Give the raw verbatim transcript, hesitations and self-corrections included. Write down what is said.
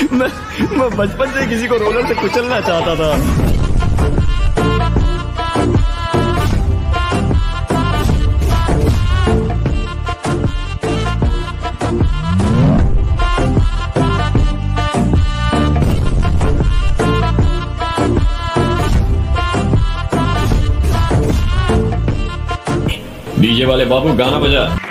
मैं मैं बचपन से किसी को रोलर से कुचलना चाहता था। डीजे वाले बाबू गाना बजा।